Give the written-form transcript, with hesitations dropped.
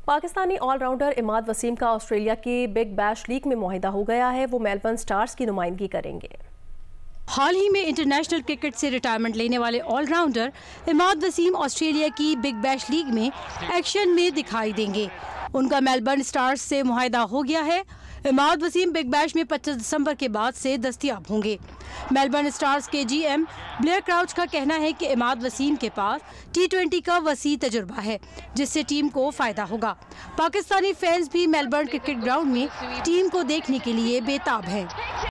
Pakistani allrounder Imad Wasim का Australia की Big Bash League में मुआहिदा हो गया है। वो मेलबर्न स्टार्स की नुमाइंदगी करेंगे। हाल ही में इंटरनेशनल क्रिकेट से रिटायरमेंट लेने वाले ऑलराउंडर इमाद वसीम ऑस्ट्रेलिया की बिग बैश लीग में एक्शन में दिखाई देंगे। उनका मेलबर्न स्टार्स से मुआहिदा हो गया है। इमाद वसीम बिग बैश में 25 दिसंबर के बाद से दस्तयाब होंगे। मेलबर्न स्टार्स के जीएम ब्लेयर क्राउच का कहना है कि इमाद वसीम के पास T20 का वसी तजुर्बा है, जिससे टीम को फायदा होगा। पाकिस्तानी फैंस भी मेलबर्न क्रिकेट ग्राउंड में टीम को देखने के लिए बेताब हैं।